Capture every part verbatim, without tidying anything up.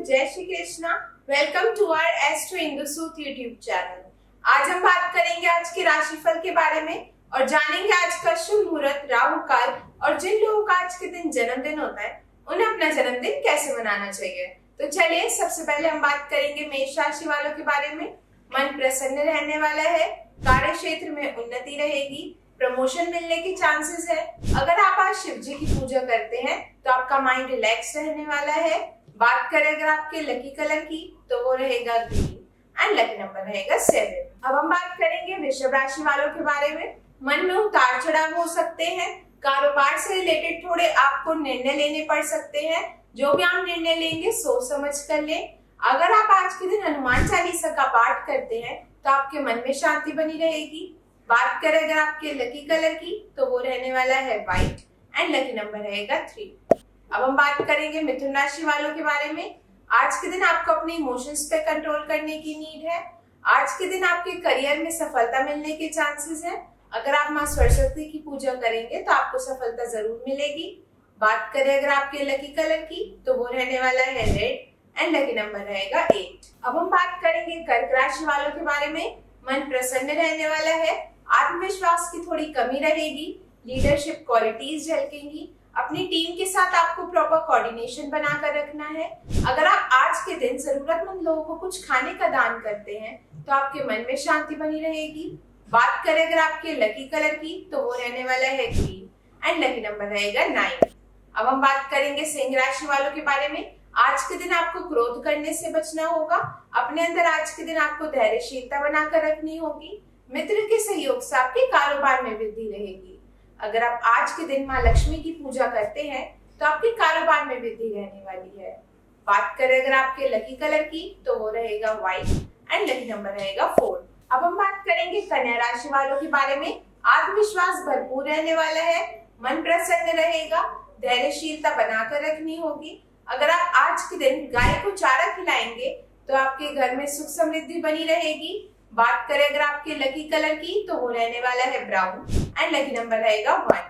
जय Shri Krishna. Welcome to our astro इंदुसूत YouTube channel. आज हम बात करेंगे आज के राशिफल के बारे में और जानेंगे आज का शुभ मुहूर्त, राहु काल और जिन लोगों का आज के दिन जन्मदिन होता है उन्हें अपना जन्मदिन कैसे मनाना चाहिए। तो चलिए सबसे पहले हम बात करेंगे मेष राशि वालों के बारे में। मन प्रसन्न रहने वाला है, कार्य क्षेत्र में उन्नति रहेगी, प्रमोशन मिलने के चांसेस है। अगर आप आज शिव जी की पूजा करते हैं तो आपका माइंड रिलैक्स रहने वाला है। बात करें अगर आपके लकी कलर की तो वो रहेगा ग्रीन एंड लकी नंबर रहेगा सेवन। अब हम बात करेंगे वृषभ राशि वालों के बारे में। मन में उतार चढ़ाव हो सकते हैं, कारोबार से रिलेटेड थोड़े आपको निर्णय लेने पड़ सकते हैं। जो भी आप निर्णय लेंगे सोच समझ कर लें। अगर आप आज के दिन हनुमान चालीसा का पाठ करते हैं तो आपके मन में शांति बनी रहेगी। बात करें अगर आपके लकी कलर की तो वो रहने वाला है व्हाइट एंड लकी नंबर रहेगा थ्री। अब हम बात करेंगे मिथुन राशि वालों के बारे में। आज के दिन आपको अपने इमोशंस पे कंट्रोल करने की नीड है। आज के दिन आपके करियर में सफलता मिलने के चांसेस है। अगर आप माँ सरस्वती की पूजा करेंगे तो आपको सफलता जरूर मिलेगी। बात करें अगर आपके लकी कलर की तो वो रहने वाला है रेड एंड लकी नंबर रहेगा एट। अब हम बात करेंगे कर्क राशि वालों के बारे में। मन प्रसन्न रहने वाला है, आत्मविश्वास की थोड़ी कमी रहेगी, लीडरशिप क्वालिटीज झलकेंगी। अपनी टीम के साथ आपको प्रॉपर कोऑर्डिनेशन बनाकर रखना है। अगर आप आज के दिन जरूरतमंद लोगों को कुछ खाने का दान करते हैं तो आपके मन में शांति बनी रहेगी। बात करें अगर आपके लकी कलर की तो वो रहने वाला है ग्रीन एंड लकी नंबर रहेगा नाइन। अब हम बात करेंगे सिंह राशि वालों के बारे में। आज के दिन आपको क्रोध करने से बचना होगा। अपने अंदर आज के दिन आपको धैर्यशीलता बनाकर रखनी होगी। मित्र के सहयोग से आपके कारोबार में वृद्धि रहेगी। अगर आप आज के दिन माँ लक्ष्मी की पूजा करते हैं तो आपके कारोबार में वृद्धि रहने वाली है। बात करें अगर आपके लकी कलर की तो वो रहेगा व्हाइट एंड लकी नंबर रहेगा फोर। अब हम बात करेंगे कन्या राशि वालों के बारे में। आत्मविश्वास भरपूर रहने वाला है, मन प्रसन्न रहेगा, धैर्यशीलता बनाकर रखनी होगी। अगर आप आज के दिन गाय को चारा खिलाएंगे तो आपके घर में सुख समृद्धि बनी रहेगी। बात करें अगर आपके लकी कलर की तो वो रहने वाला है ब्राउन एंड लकी नंबर रहेगा वन।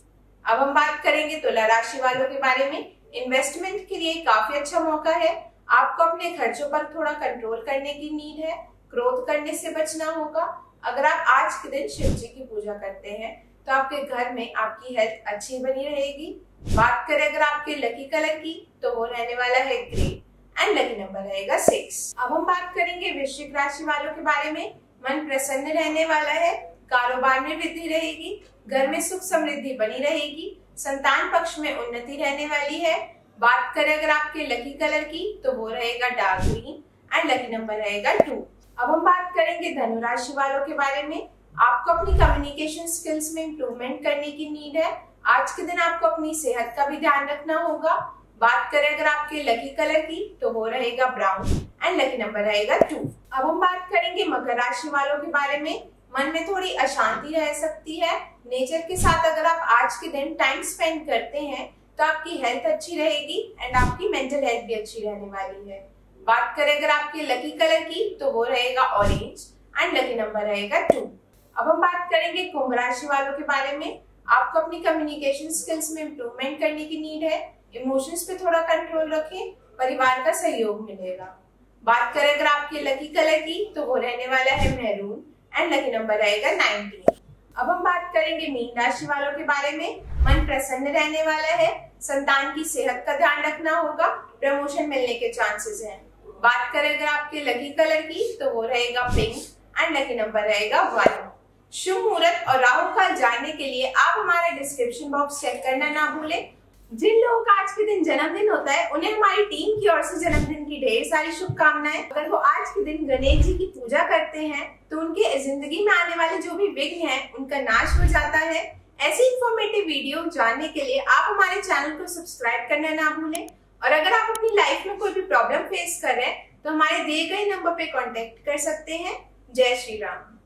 अब हम बात करेंगे तुला राशि वालों के बारे में। इन्वेस्टमेंट के लिए काफी अच्छा मौका है। आपको अपने खर्चों पर थोड़ा कंट्रोल करने की नीड है, क्रोध करने से बचना होगा। अगर आप आज के दिन शिव जी की पूजा करते हैं तो आपके घर में आपकी हेल्थ अच्छी बनी रहेगी। बात करें अगर आपके लकी कलर की तो वो रहने वाला है ग्रे एंड लकी नंबर रहेगा सिक्स। अब हम बात करेंगे वृश्चिक राशि वालों के बारे में। मन प्रसन्न रहने वाला है, कारोबार में वृद्धि रहेगी, घर में सुख समृद्धि बनी रहेगी, संतान पक्ष में उन्नति रहने वाली है। बात करें अगर आपके लकी कलर की तो वो रहेगा dark green and lucky number रहेगा टू। अब हम बात करेंगे धनु राशि वालों के बारे में। आपको अपनी कम्युनिकेशन स्किल्स में इम्प्रूवमेंट करने की नीड है। आज के दिन आपको अपनी सेहत का भी ध्यान रखना होगा। बात करें अगर आपके लकी कलर की तो वो रहेगा ब्राउन एंड लकी नंबर रहेगा टू। अब हम बात करेंगे मकर राशि वालों के बारे में। मन में थोड़ी अशांति रह सकती है। नेचर के साथ अगर आप आज के दिन टाइम स्पेंड करते हैं तो आपकी हेल्थ अच्छी रहेगी एंड आपकी मेंटल हेल्थ भी अच्छी रहने वाली है। बात करें अगर आपके लकी कलर की तो वो रहेगा ऑरेंज एंड लकी नंबर रहेगा टू। अब हम बात करेंगे कुंभ राशि वालों के बारे में। आपको अपनी कम्युनिकेशन स्किल्स में इम्प्रूवमेंट करने की नीड है। इमोशंस पे थोड़ा कंट्रोल रखें, परिवार का सहयोग मिलेगा। बात करें अगर आपके लकी कलर की तो वो रहने वाला है मैरून एंड लकी नंबर रहेगा नाइनटीन। अब हम बात करेंगे मीन राशि वालों के बारे में। मन प्रसन्न रहने वाला है, संतान की सेहत का ध्यान रखना होगा, प्रमोशन मिलने के चांसेस हैं। बात करें अगर आपके लकी कलर की तो वो रहेगा पिंक एंड लकी नंबर रहेगा वन। शुभ मुहूर्त और राहु काल जानने के लिए आप हमारा डिस्क्रिप्शन बॉक्स चेक करना ना भूलें। जिन लोगों का आज के दिन जन्मदिन होता है उन्हें हमारी टीम की ओर से जन्मदिन की ढेर सारी शुभकामनाएं। अगर वो आज के दिन गणेश जी की पूजा करते हैं तो उनके जिंदगी में आने वाले जो भी विघ्न हैं उनका नाश हो जाता है। ऐसी इंफॉर्मेटिव वीडियो जानने के लिए आप हमारे चैनल को सब्सक्राइब करना ना भूलें। और अगर आप अपनी लाइफ में कोई भी प्रॉब्लम फेस कर रहे हैं तो हमारे दिए गए नंबर पे कॉन्टेक्ट कर सकते हैं। जय श्री राम।